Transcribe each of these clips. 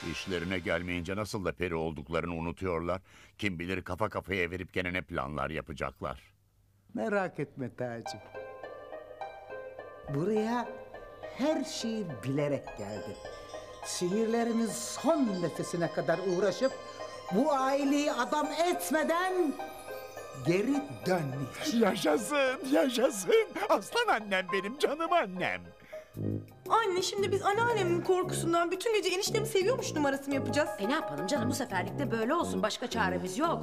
İşlerine gelmeyince nasıl da peri olduklarını unutuyorlar. Kim bilir kafa kafaya verip gene ne planlar yapacaklar. Merak etme Taci. Buraya her şeyi bilerek geldim. Sihirlerimiz son nefesine kadar uğraşıp bu aileyi adam etmeden geri dönmeyeceğim. Yaşasın, yaşasın. Aslan annem benim, canım annem. Anne şimdi biz anneannemin korkusundan bütün gece eniştemi seviyormuş numarası mı yapacağız? Ne yapalım canım, bu seferlik de böyle olsun. Başka çaremiz yok.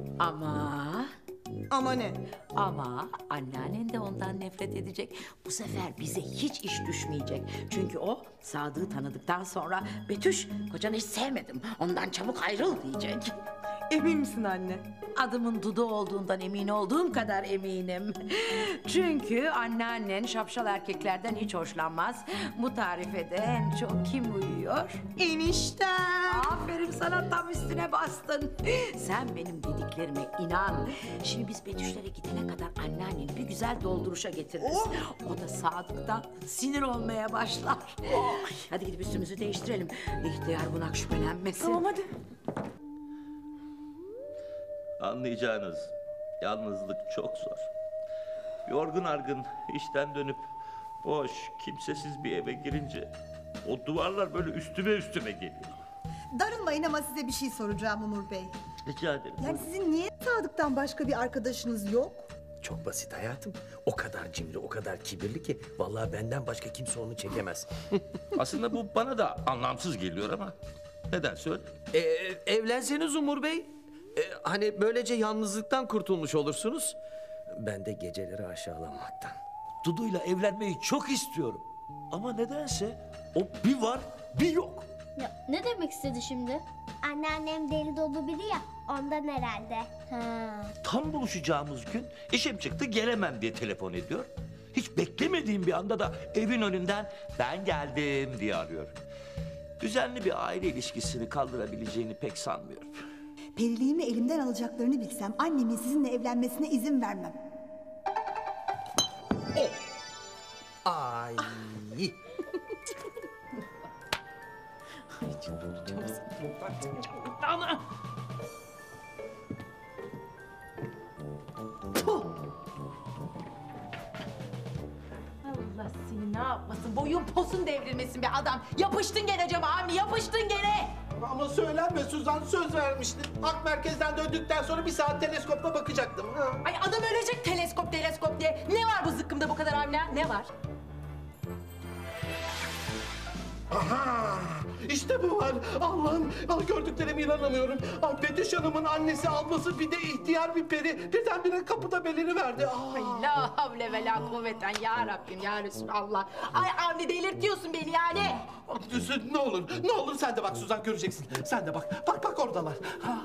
Ama ne? Ama anneannen de ondan nefret edecek. Bu sefer bize hiç iş düşmeyecek. Çünkü o Sadık'ı tanıdıktan sonra Betüş, kocanı hiç sevmedim, ondan çabuk ayrıl diyecek. Emin misin anne? Adımın Dudu olduğundan emin olduğum kadar eminim. Çünkü anneannen şapşal erkeklerden hiç hoşlanmaz. Bu tarife de en çok kim uyuyor? Eniştem. Aferin sana, tam üstüne bastın. Sen benim dediklerime inan. Şimdi biz Betüşlere gidene kadar anneanneni bir güzel dolduruşa getiririz. O da Sadık'tan sinir olmaya başlar. Hadi gidip üstümüzü değiştirelim. İhtiyar bunak şüphelenmesin. Tamam hadi. Anlayacağınız yalnızlık çok zor. Yorgun argın işten dönüp boş, kimsesiz bir eve girince o duvarlar böyle üstüme üstüme geliyor. Darılmayın ama size bir şey soracağım Umur Bey. Rica ederim. Yani sizin niye Sadık'tan başka bir arkadaşınız yok? Çok basit hayatım. O kadar cimri, o kadar kibirli ki vallahi benden başka kimse onu çekemez. Aslında bu bana da anlamsız geliyor ama neden söyle? Evlenseniz Umur Bey, hani böylece yalnızlıktan kurtulmuş olursunuz. Ben de geceleri aşağılanmaktan. Dudu'yla evlenmeyi çok istiyorum. Ama nedense o bir var bir yok. Ya, ne demek istedi şimdi? Anneannem deli dolu biri ya, ondan herhalde. Ha. Tam buluşacağımız gün işim çıktı gelemem diye telefon ediyor. Hiç beklemediğim bir anda da evin önünden ben geldim diye arıyor. Düzenli bir aile ilişkisini kaldırabileceğini pek sanmıyorum. Periliğimi elimden alacaklarını bilsem annemin sizinle evlenmesine izin vermem. Ay. Ana! Allah seni ne yapmasın, boyun posun devrilmesin be adam. Yapıştın gene cama Avni, yapıştın gene. Ama söylenme Suzan, söz vermiştin. Ak merkezden döndükten sonra bir saat teleskopla bakacaktım. Ha. Ay adam ölecek teleskop diye. Ne var bu zıkkımda bu kadar Avni? Ne var? Aha! İşte bu var. Allah'ım, gördüklerime inanamıyorum. Betüş Hanım'ın annesi ablası bir de ihtiyar bir peri birdenbire kapıda beliriverdi. Ay la havle ve la kuvveten ya Rabbim ya Resulallah. Ay Avni delirtiyorsun beni yani. Ne olur sen de bak Suzan, göreceksin. Sen de bak. Bak oradalar. Ha.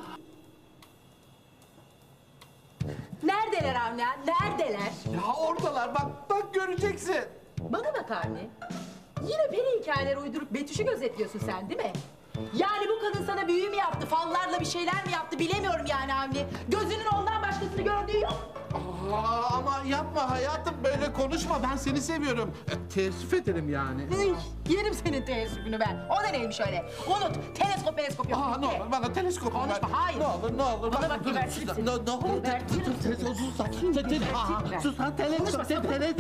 Neredeler Avni? Neredeler? Ya oradalar, bak göreceksin. Bana bak Avni. Yine peri hikayeleri uydurup Betüş'ü gözetliyorsun sen değil mi? Yani bu kadın sana büyü mü yaptı, fallarla bir şeyler mi yaptı bilemiyorum yani Avni. Gözünün ondan başkasını gördüğü yok. Ama yapma hayatım, böyle konuşma, ben seni seviyorum. Teessüf ederim yani. Yerim senin teessüfünü ben. O da neymiş öyle? Unut. Teleskop yok. Ne olur bana teleskopu ver. Konuşma, hayır. Ne olur. Bana bak, gebertirim seni. Ne olur. Suzan, teleskopu ver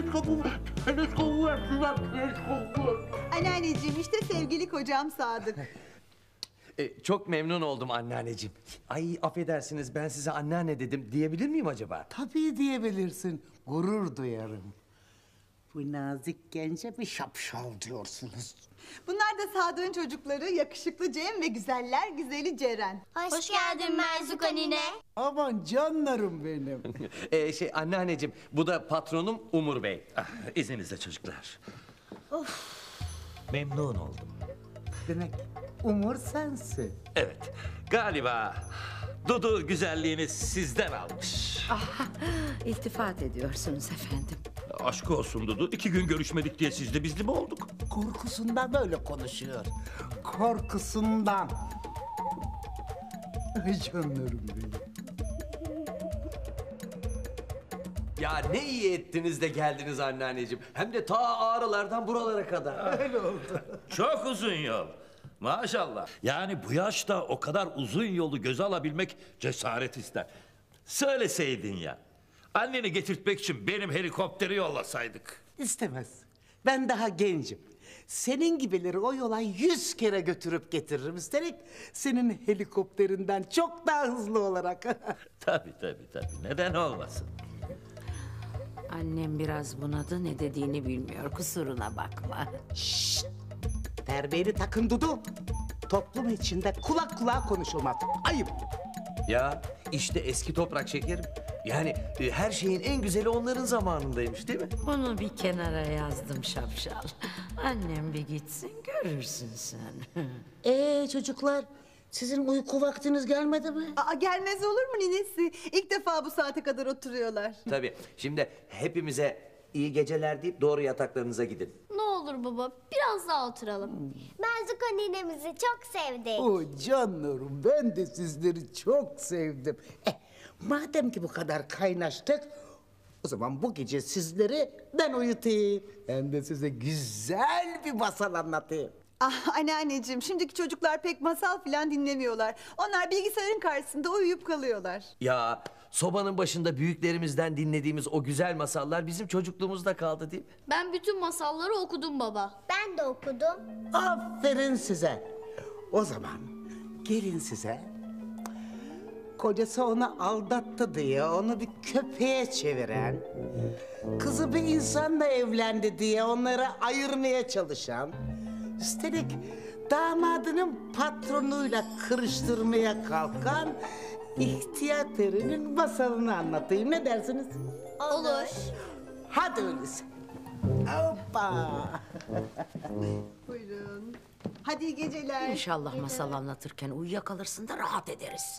Suzan, teleskopu. Anneanneciğim işte sevgili kocam Sadık. Çok memnun oldum anneanneciğim. Ay affedersiniz, ben size anneanne dedim diyebilir miyim acaba? Tabii diyebilirsin. Gurur duyarım. Bu nazik gence bir şapşal diyorsunuz. Bunlar da Sadık'ın çocukları yakışıklı Cem ve güzeller güzeli Ceren. Hoş geldin Merzuka nine. Aman canlarım benim. Anneanneciğim, bu da patronum Umur Bey. İzninizle çocuklar. Memnun oldum. Demek Umur sensin. Evet, galiba Dudu güzelliğini sizden almış. İltifat ediyorsunuz efendim. Aşk olsun Dudu, 2 gün görüşmedik diye siz de bizli mi olduk? Korkusundan böyle konuşuyor. Korkusundan. Ay canlarım benim. Ya ne iyi ettiniz de geldiniz anneanneciğim. Hem de ta Ağrılardan buralara kadar. Öyle oldu. Çok uzun yol. Maşallah. Yani bu yaşta o kadar uzun yolu göze alabilmek cesaret ister. Söyleseydin ya. Anneni getirtmek için benim helikopteri yollasaydık. İstemez. Ben daha gencim. Senin gibileri o yola 100 kere götürüp getiririm. Üstelik senin helikopterinden çok daha hızlı olarak. Tabii. Neden olmasın? Annem biraz bunadı, ne dediğini bilmiyor. Kusuruna bakma. Terbiyeni takın Dudu. Toplum içinde kulak kulağa konuşulmaz. Ayıp. Ya işte eski toprak şekerim. Yani her şeyin en güzeli onların zamanındaymış değil mi? Bunu bir kenara yazdım şapşal. Annem bir gitsin, görürsün sen. Çocuklar, sizin uyku vaktiniz gelmedi mi? Aa, gelmez olur mu ninesi? İlk defa bu saate kadar oturuyorlar. Tabii. Şimdi hepimize iyi geceler deyip doğru yataklarınıza gidin. Ne olur baba biraz daha oturalım. Ben Zuko ninemizi çok sevdim. O canlarım, ben de sizleri çok sevdim. Madem ki bu kadar kaynaştık, o zaman bu gece sizleri ben uyutayım. Hem de size güzel bir masal anlatayım. Ah anneanneciğim, şimdiki çocuklar pek masal falan dinlemiyorlar. Onlar bilgisayarın karşısında uyuyup kalıyorlar. Ya sobanın başında büyüklerimizden dinlediğimiz o güzel masallar bizim çocukluğumuzda kaldı değil mi? Ben bütün masalları okudum baba. Ben de okudum. Aferin size. O zaman gelin size kocası onu aldattı diye onu bir köpeğe çeviren, kızı bir insanla evlendi diye onları ayırmaya çalışan, üstelik damadının patronuyla kırıştırmaya kalkan ihtiyar perinin masalını anlatayım. Ne dersiniz? Olur. Hadi öyleyse. Hoppa. Buyurun. Hadi iyi geceler. İnşallah masal anlatırken uyuyakalırsın da rahat ederiz.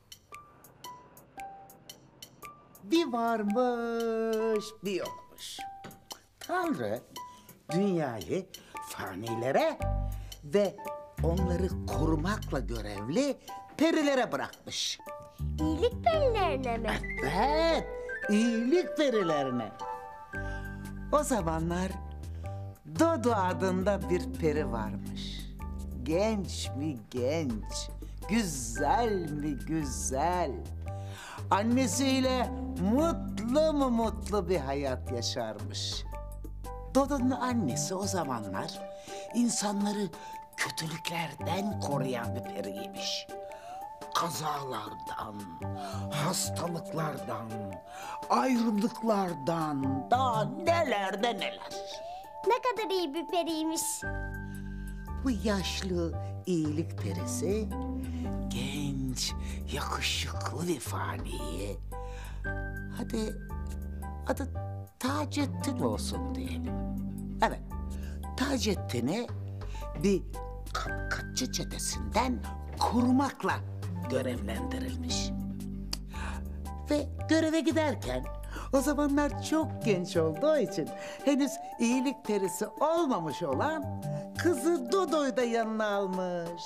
Bir varmış, bir yokmuş. Tanrı dünyayı fanilere ve onları korumakla görevli perilere bırakmış. İyilik perilerine mi? Evet, iyilik perilerine. O zamanlar Dodo adında bir peri varmış. Genç mi genç, güzel mi güzel. Annesiyle mutlu mu mutlu bir hayat yaşarmış. Dodo'nun annesi o zamanlar insanları kötülüklerden koruyan bir periymiş. Kazalardan, hastalıklardan, ayrılıklardan, daha neler de neler. Ne kadar iyi bir periymiş. Bu yaşlı iyilik perisi genç, yakışıklı bir faniyi, hadi adı Taceddin olsun diyelim. Evet, Taceddin'i bir kapkaççı çetesinden korumakla görevlendirilmiş. Ve göreve giderken o zamanlar çok genç olduğu için henüz iyilik perisi olmamış olan kızı Dodo'yu da yanına almış.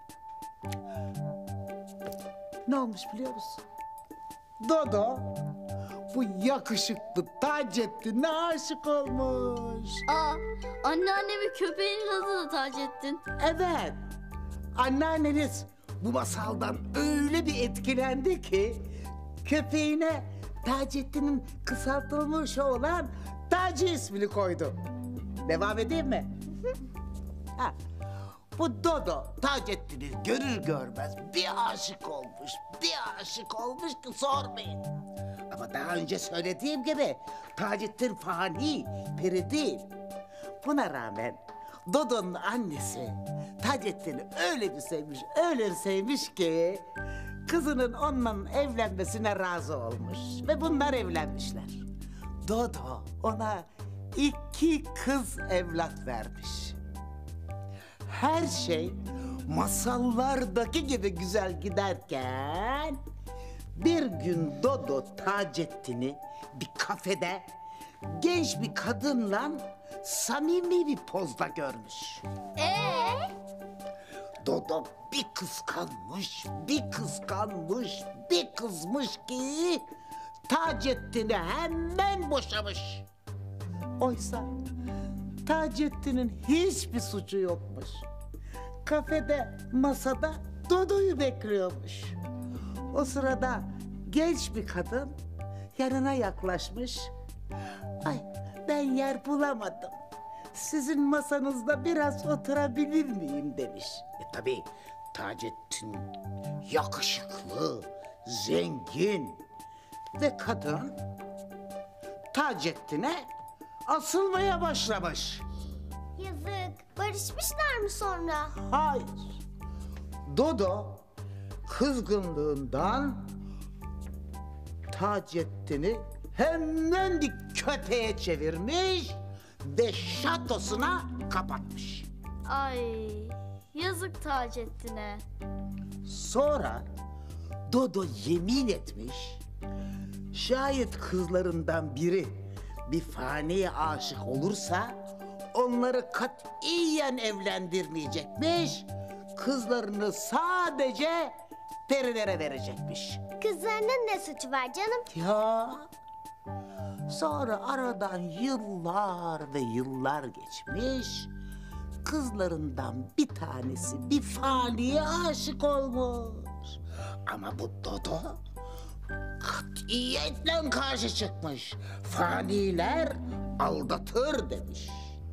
Ne olmuş biliyor musun? Dodo bu yakışıklı Taceddin'e aşık olmuş. Aa, anneannemin köpeğinin adı da Taceddin. Evet. Anneanneniz bu masaldan öyle bir etkilendi ki köpeğine Taceddin'in kısaltılmış olan Taci ismini koydu. Devam edeyim mi? Ha. Bu Dodo Taceddin'i görür görmez bir aşık olmuş ki sormayın. Ama daha önce söylediğim gibi Taceddin fani, peri değil. Buna rağmen Dodo'nun annesi Taceddin'i öyle bir sevmiş ki kızının onunla evlenmesine razı olmuş ve bunlar evlenmişler. Dodo ona 2 kız evlat vermiş. Her şey masallardaki gibi güzel giderken bir gün Dodo Taceddin'i bir kafede genç bir kadınla samimi bir pozda görmüş. Dodo bir kızmış ki Taceddin'i hemen boşamış. Oysa Taceddin'in hiçbir suçu yokmuş. kafede masada Dodo'yu bekliyormuş. O sırada genç bir kadın yanına yaklaşmış. Ay, ben yer bulamadım. Sizin masanızda biraz oturabilir miyim demiş. Tabii Taceddin yakışıklı, zengin ve kadın Taceddin'e asılmaya başlamış. Yazık. Barışmışlar mı sonra? Hayır. Dodo kızgınlığından Taceddin'i hemen bir köpeğe çevirmiş ve şatosuna kapatmış. Ay, yazık Taceddin'e. Sonra Dodo yemin etmiş, şayet kızlarından biri bir faniye aşık olursa onları katiyen evlendirmeyecekmiş. Kızlarını sadece perilere verecekmiş. Kızlarının ne suçu var canım? Ya sonra aradan yıllar ve yıllar geçmiş. Kızlarından bir tanesi bir faniye aşık olmuş. Ama bu Dodo katiyetle karşı çıkmış. Faniler aldatır demiş.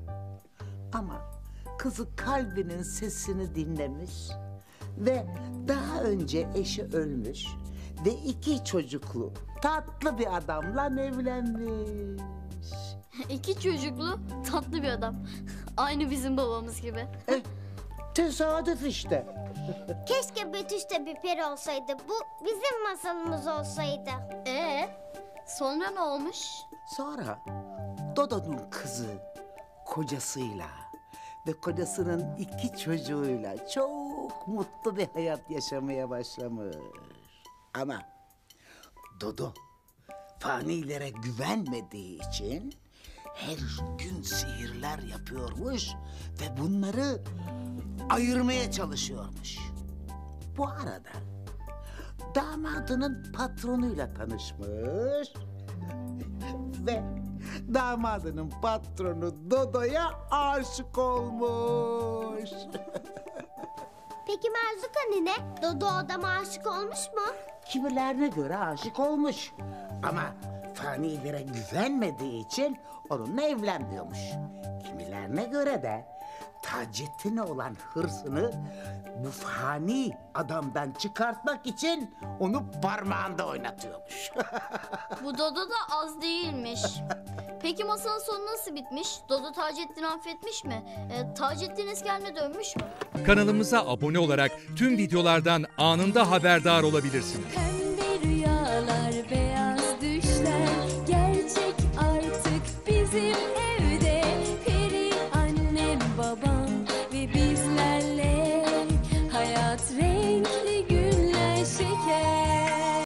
Ama kızı kalbinin sesini dinlemiş ve daha önce eşi ölmüş ve 2 çocuklu tatlı bir adamla evlenmiş. 2 çocuklu tatlı bir adam. Aynı bizim babamız gibi. Tesadüf işte. Keşke Betüş de bir peri olsaydı. Bu bizim masalımız olsaydı. Sonra ne olmuş? Sonra Dodo'nun kızı kocasıyla ve kocasının 2 çocuğuyla çok mutlu bir hayat yaşamaya başlamış. Ama Dodo fanilere güvenmediği için her gün sihirler yapıyormuş ve bunları ayırmaya çalışıyormuş. Bu arada damadının patronuyla tanışmış ve damadının patronu Dodo'ya aşık olmuş. Peki Merzuka nene? Dodo adama aşık olmuş mu? Kimilerine göre aşık olmuş. Ama fanilere güvenmediği için onunla evlenmiyormuş. Kimilerine göre de Taceddin'e olan hırsını bu fani adamdan çıkartmak için onu parmağında oynatıyormuş. Bu Dodo da az değilmiş. Peki masalın sonu nasıl bitmiş? Dodo Taceddin'i affetmiş mi? Taceddin eski haline dönmüş mü? Kanalımıza abone olarak tüm videolardan anında haberdar olabilirsiniz. Pembe rüyalar